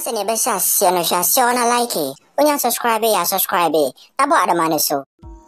Send your best like it. When you subscribe, subscribe. About the money so.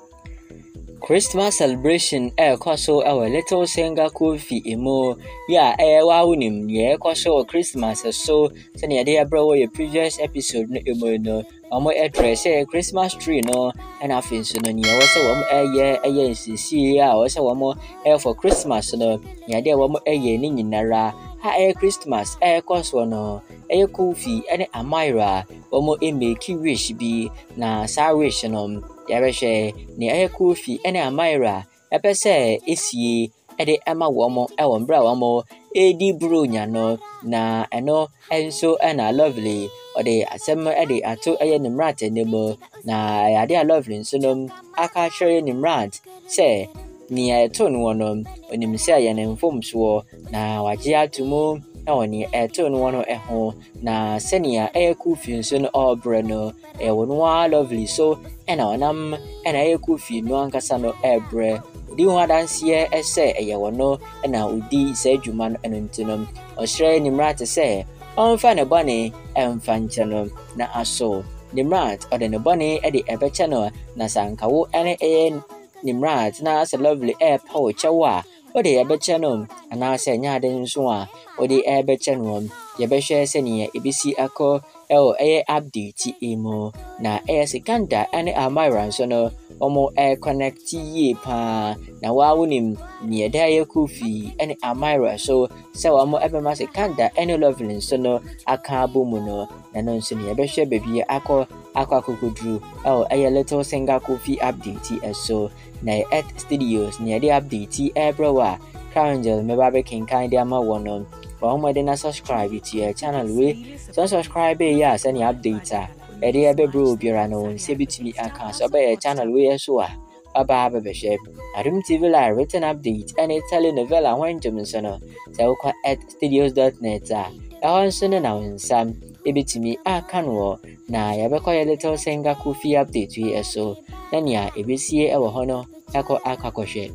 Christmas celebration kwaso our little singer Kulfi emo ya wa unim ye kwaso Christmas so send your bro your previous episode no emo no omo address Christmas tree no and afin so no nya wose wo ye sisi ya wose wo for Christmas no ya de wo ye ni nyinara ha Christmas kwaso no Kulfi ene Amira wo make wish bi na sa wish no yabeshe ni Kulfi ene Amira epese esie ede ama womo mbra womo edi bronya no na eno enso na lovely ode asem ede ato Nimrat enemo na yade lovely so no aka chere Nimrat se ni eto no wono onim se ye ne mfomso na waje atumo na woni eto no wono eho na senia Kulfi nso no obre no wono lovely so ena onam ena Kulfi no ankasa no ebre di ho adanse ese wono ena udi se adwuma no enontino ohre Nimrat se onfa ne bone emfa ncheno na aso Nimrat ode ne bone ede ebeche no na sankawo ene Nimrat na ase lovely power chawa ode ebeche no ana ase nya de nso a ode ebeche no yebehwe se ne ebisi akọ update emo na sekanda ane Amira nso no omo connect ye pa na wa wonim ni eda Kulfi ane Amira so se wa mo ebema sekanda ane lovely nso no aka bomu no na no nso ni ebehwe baby akwakodru little singer Kulfi update so na studios ni eda update ebrewa Angel me babe kinkan dia ma wono na subscribe to your channel we so subscribe ya send update ede ebe bro biara no se bitimi aka so be channel we so baba be share Adom TV live written update and telenovela when Jomson no se ukwa studios.net so na unsam ebitimi aka no na ya be call little singer Kulfi update we so na nia ebesie e wo ho no aka share.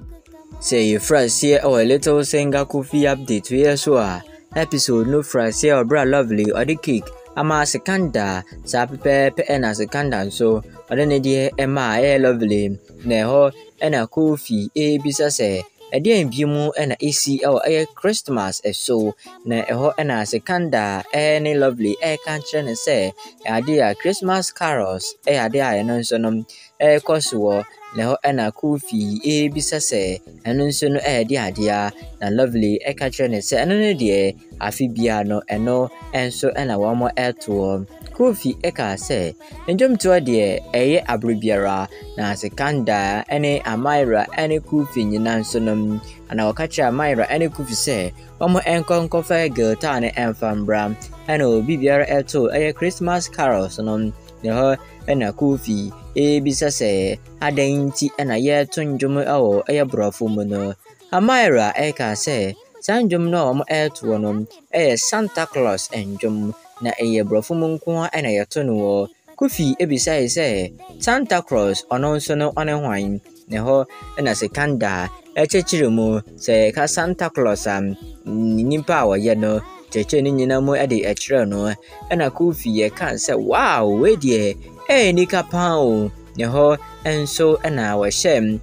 Say you first here our little singer Kulfi update we so episode no first here or bra lovely or the cake ama sekanda sa pepe na sekanda so or the ne ema lovely na ho na Kulfi bisa se ede bimu na esi Christmas so na ho na sekanda any lovely kan chere ne se ade Christmas carols ade no so no koso na ho na Kulfi bisa se eno nso no de adea na lovely ka chere ne se eno ne de afibia no eno enso na wo mo eto Kulfi ka se njom to de abrubiara na sekanda ene Amira ene Kulfi nyina nso no ana wakacha Amira ene Kulfi se wo mo enkonko fa girl ta ne enfambra ena obi biara eto Christmas carols no ne ho ena Kulfi bisa se adanti ena ye tonjum brofo mu no Amira ka se sanjum no mo eto no Santa Claus enjum na brofo mu nko ena ye to no Kulfi ebisa se Santa Claus ono nso no one hwan ne ho ena sekanda echechire mu se ka Santa Claus nimpa wa ye no cheche ni nyina mu ede echire no ena Kulfi ye kan se wow we die nika pao ne ho enso na wa shem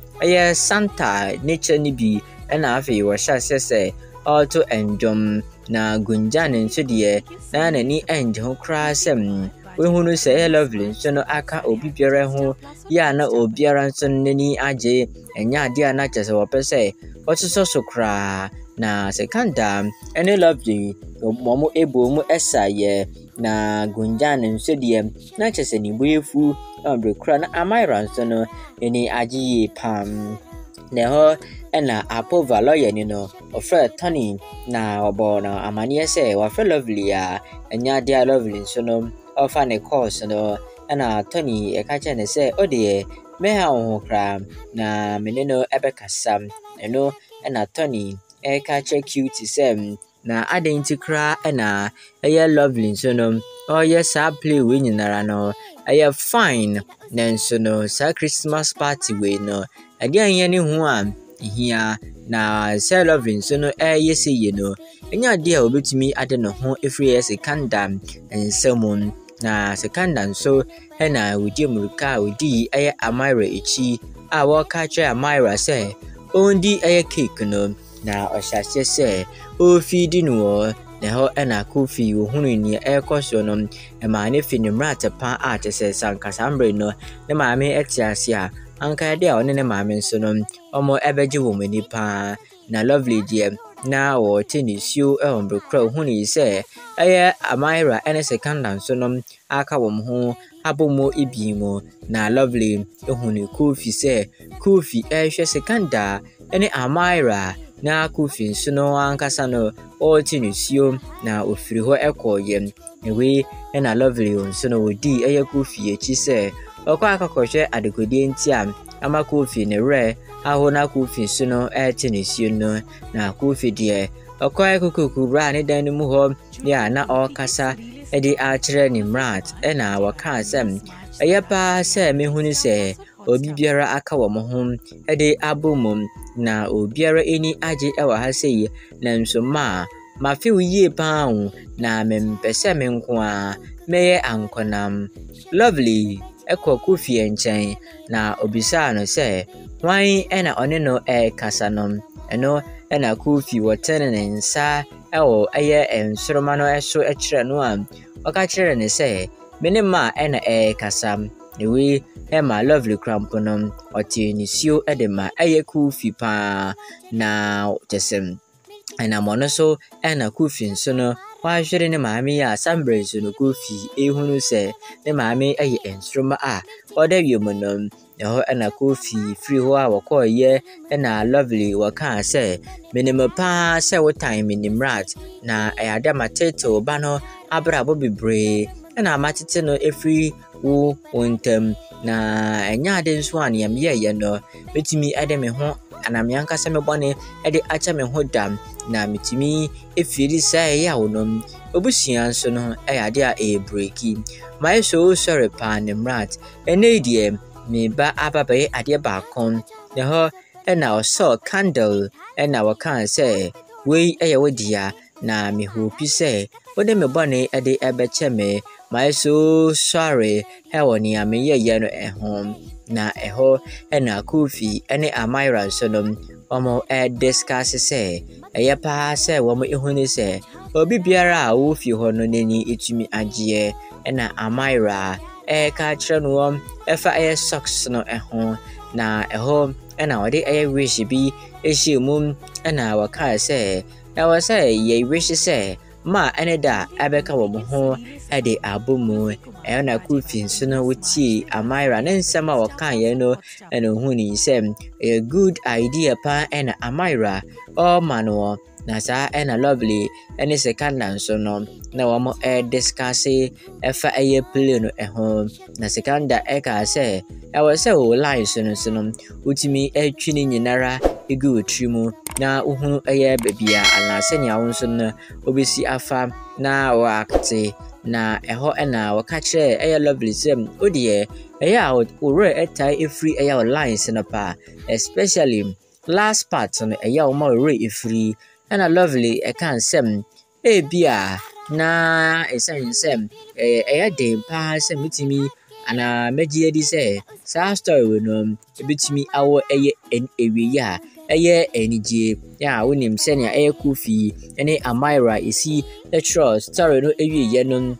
Santa nature ni bi na afi wa sha se auto enjom na gunjan nso de na nani enje ho kra sem we hunu se lovely so no aka obi biara ho ya na obiara nso nani age enya ade na chese wo pese otiso so kra na sekanda any lovely momo ebo mu esaye na gunjan nso de na chese ni boyefu ambre kra na Amira nso no eni agiye pam ne ho na apova lawyer ni no ofre Tony na obo na amanie se wa fe lovely enya dia lovely nso no ofa ne course no na Tony e ka chene se ode me ha ho kra na meneno ebekasam eno na Tony e ka che cute sem na adenti kra na lovely nso no yes I play we nyinara no fine nanso no sa Christmas party we no again ye ne ho a hia na say lovely nso no yesi ye no enya de a obetumi ade no ho efiri sekanda ensam na sekanda nso na wodi murika wodi Amira echi a waka kye Amira se ondi cake no na ohyase se o feed no na ho na Kulfi ohunu ni ekoso no ma ne fi Nimrat pa a tese sankasa mbre no ne maame etiase a anka de a one ne maame nso no omo ebeje wo mani pa na lovely die na wo tenisuo ombrokra ohunu se Amira ene sekanda nso no aka wo ho abomo ibimo na lovely ohunu Kulfi se Kulfi hwe sekanda ene Amira na Kulfi nso no ankasa no o tenisuo na ofiri ho ekoye ewe na lovely nso no wodi Kulfi echi se okwa akakọhwe adekodie ntia ama Kulfi ne re aho na Kulfi nso no tenisuo no na Kulfi de okwa akokokura ne dan mu ho ya na okasa edi akire Nimrat na waka sem pa se mehunu se obi biara aka wo mo ho edi abomum na obiara eni age ewa ha sei na nso ma fe uye pa na mempese me nko a meye ankonam lovely ekọ Kulfi enchen na obisa no se hwan na one no kasa no eno na Kulfi wotene ne nsa ewo ensoroma no eso ekire no a oka kire ne se menema na kasa ewe ma lovely crampo no oti nisio edema Kulfi pa na tesem na mono so na Kulfi nso no wa hwere ne maame ya sambre so no Kulfi ehunu se ne maame enstroma a odawie mo no ho na Kulfi free ho a wakoye na lovely waka se minimum pa se wo time Nimrat na adama teto ba no abrabo bebre na amatete no efiri wo wontem na enya de nso an yam ye no betimi ade me ho anamianka se me bone ade acha me ho dam na mitimi efiri sai ya wonom obusua nso no ade a breaki my so sorry pa Nimrat ene die me ba ababe ade ba kon ne ho na oso candle na wakan se we wodia na me hope se wode me bone ade ebeche me my so sorry hewoni ame ye no ehom na eho na Kulfi ene Amira so no omo discuss se pa se womo ehuni se obi biara a wo fi ho no nani etumi agye na Amira ka kire no efa socks no eho na eho na wode wish bi ehyimu na waka se na wase ye wish se ma ene da abeka wo ho ade abomu na Kulfi nso no wuti Amira ne nsema wakan ye no na huni se a good idea pa na Amira o mano na sa na lovely ene sekanda nso no na wo discuss efa play no eho na sekanda ka se wase o line so no utimi atwini nyinara egu otrimu na uhunu bebia anase nya wo nso no obesi afa na wakate na eho na waka kire lovely sem odie a ore etai efri lines no pa especially last part no o ma ore efri na lovely kan sem bia na esan sem dem pa sem mitimi ana megie di se sa story we no ebitimi awo ewie ya enije ya wonim se ne Kulfi ene Amira isi the trust story no ewie no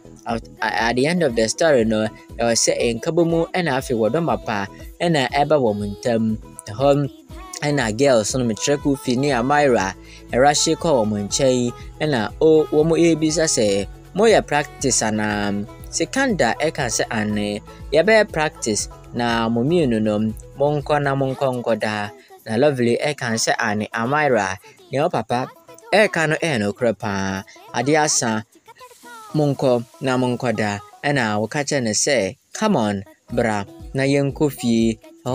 at the end of the story no say enkabomu na afi wodomapa na eba wo muntam hom na girls no metre Kulfi ne Amira erashe ko wo munchen na wo mo ebisa se mo ya practice ana sekanda eka se ane ya be practice na momienu no monko da na lovely eka se ane Amira ne papa eka no no krepa ade asa monko da na wakacha ne se come on bra na yenkofie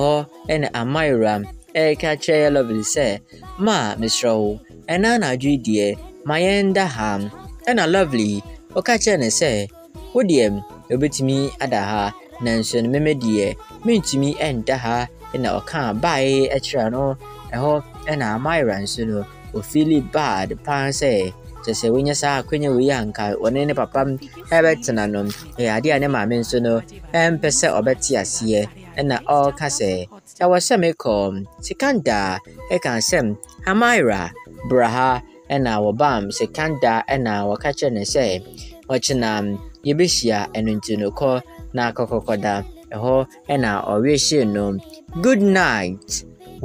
na Amira eka che lovely se ma misro ena na adwidie mayenda ham na lovely wakacha ne se wodiem obetimi adaha nanso ne memedie mentimi enda ha na oka bai ekira no eho na Amira nso no o feel bad pan say Just when you saw Queen Yanka, or any papa, Everton, a dear mamma, so no, and Pessa or Betty as here, and all Casse. There was some come, Sikanda, Ekansem, Hamira, Braha, and our bam, Sikanda, and our catcher and say, watching Yibishia and into no call, na Cocoda, a ho, and our wish no. Good night.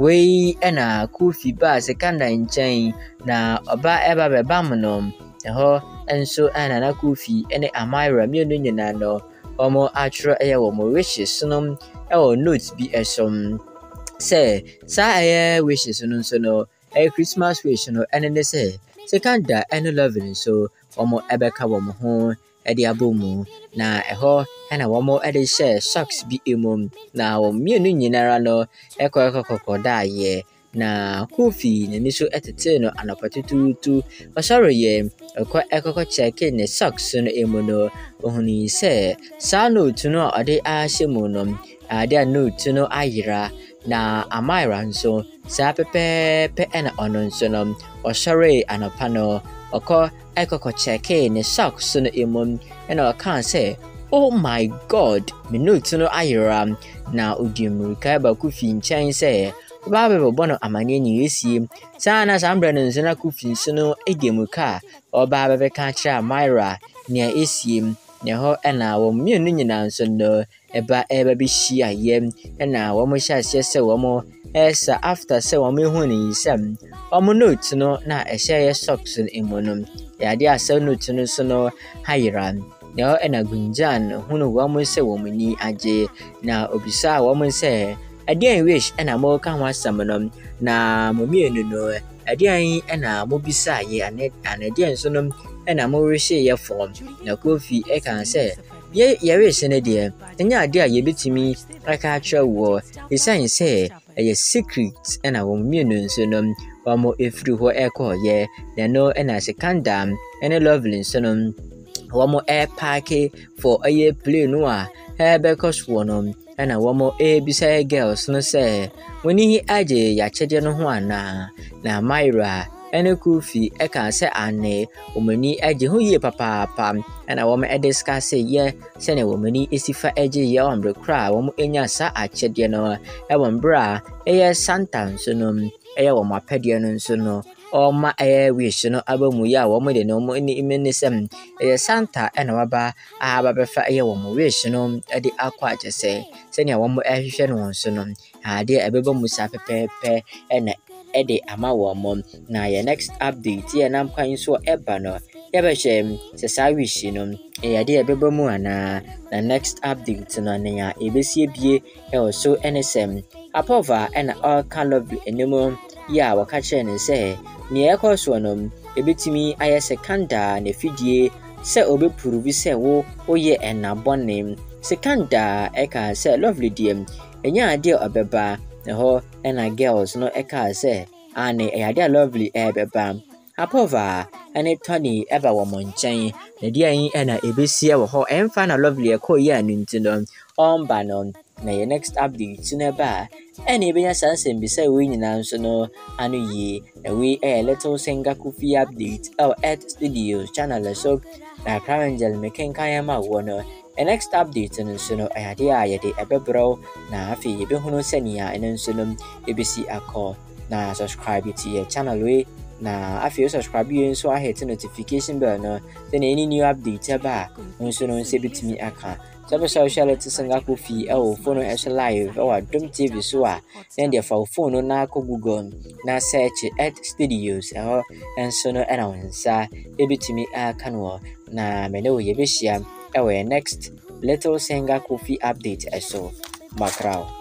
We and a Kulfi bar Sikanda in chain, na oba eba bamonom, a ho, and so and a Kulfi, and a Amira, Mununano, or more actual air or more wishes, sonum, or notes be a some. Say, sa wishes no a Christmas wish no and they say, Sekanda and loving so, or more ebeka woman home, Eddie Abumu, na a ho, and a woman at a share socks be imum, now Mununarano, echo die ye, na Kulfi, the initial at the turn and a Pt2, or sorry ye, a quite echo check in the socks soon imuno, only say, sa no to know a de ashimunum, a dear no to know Ira. Na Amira so sa pepe and on sonum or sorry and a panel or call echo check in a sock soon imum and I can't say, oh my god, minute to no Ira na udim Ricaba Kulfi chain say, Baba Bono Amani you see, Sana Sambran Zena Kulfi sono Egemuka or Baba Catcha Myra near Isim. Neho and our Mununian so no eba be she a yem and now one more shall say one more as after so one me sem or notes no na a share socks in monum. The idea so no to no so no hiran. Now and a gunjan who no one will say woman ni aje now obisa woman say a dear wish and a more can was summonum na mummy no a dear and a mobisa ye and a dear sonum. And I'm always say your form. Now, Kulfi, I can say, ye, is an idea, and your idea you beat me like a true war. His sign say, a secret, and I will mean sonum, or more if through what echo, ye, then no, and as a candam, and a lovely sonum, one more air packet for a year play noir, hair because one and a one more a beside girls, no say, when he added ya chedian one na Myra. Ene Kulfi eka se ane omani eje ho ye papa and a woman discuss say ye sene womani isifa eje ye ombre kra wo enya sa achede no e wombra eye santan so no eye wo mapede no so no o ma wish no abamu ya wo mo de no mo ni imenisem eye santa ena waba aba befa eye wo mo wish no e di akwa je se sene wo mo ehwehwe no so no ade ebeba musa pepepe ena Eddie ama mom na your next update ye nam kwan so eba no ye be hwem se sa wish no e de ebeba mu ana na next update no na ya ebesie bie e so nsm apova and all kind of enemo ya waka che ne se ne ekoso no ebetimi aye sekanda na fidie se obepuruvi se wo oye enabone sekanda eka se lovely diem enya ade obeba ho and girls no eka say ane e lovely bam apova ane Tony ever woman chain the dear and a ebesia wo and find a lovely ko ya nintino on banon na your next update never any be sansen be say we nyina so no anu yi we a little singer Kulfi update our at studios channel so na Angel making kayama wono. A next update and so no idea yede ebebro na afi yebe hunu senia and so no ABC ako na subscribe to your channel we na afi subscribe you so I hit notification bell no then any new update aba so no se bitimi aka so social let sanga Kulfi phone as live or adom TV so then the phone na ko Google na search at studios and so no announce ebitimi aka no na me no yebe shia our next little singer Kulfi update so background.